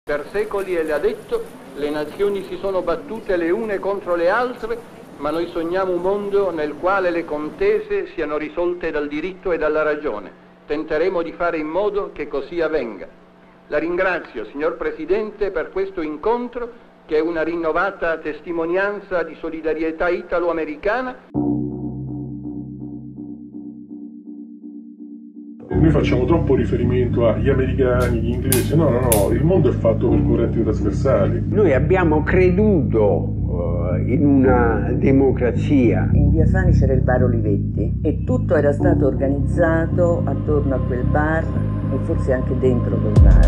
Per secoli, le ha detto, le nazioni si sono battute le une contro le altre, ma noi sogniamo un mondo nel quale le contese siano risolte dal diritto e dalla ragione. Tenteremo di fare in modo che così avvenga. La ringrazio, signor Presidente, per questo incontro, che è una rinnovata testimonianza di solidarietà italo-americana. Noi facciamo troppo riferimento agli americani, gli inglesi. No, il mondo è fatto per correnti trasversali. Noi abbiamo creduto in una democrazia. In via Fani c'era il bar Olivetti e tutto era stato organizzato attorno a quel bar e forse anche dentro quel bar.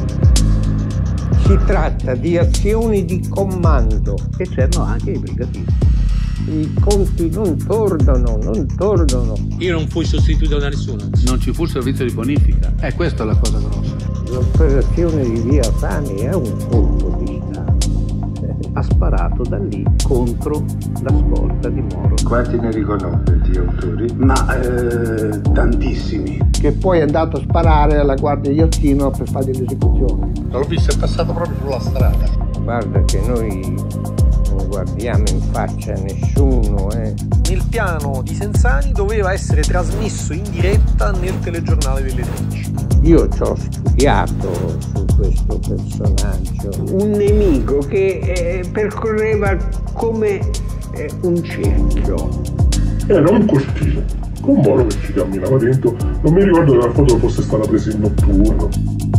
Si tratta di azioni di comando e c'erano anche i brigatisti. I conti non tornano. Io non fui sostituito da nessuno. Non ci fu il servizio di bonifica. Questa è la cosa grossa. L'operazione di via Fani è un colpo di Stato. Ha sparato da lì contro la scorta di Moro. Quanti ne riconosce di autori? Ma tantissimi. Che poi è andato a sparare alla Guardia di Ottino per fare delle esecuzioni. L'ho visto, è passato proprio sulla strada. Guarda che noi non guardiamo in faccia a nessuno. Nel piano di Senzani doveva essere trasmesso in diretta nel telegiornale delle 13. Io ci ho studiato su questo personaggio, un nemico che percorreva come un cerchio. Era un cortile, con Moro che ci camminava dentro. Non mi ricordo che la foto fosse stata presa in notturno.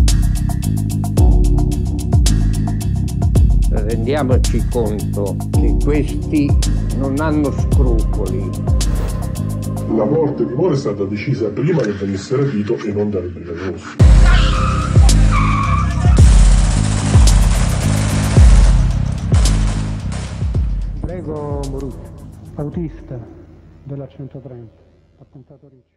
Rendiamoci conto che questi non hanno scrupoli. La morte di Moro è stata decisa prima che venisse rapito e non dalle Brigate Rosse. Prego Morucci, autista della 130, attentato Ricci.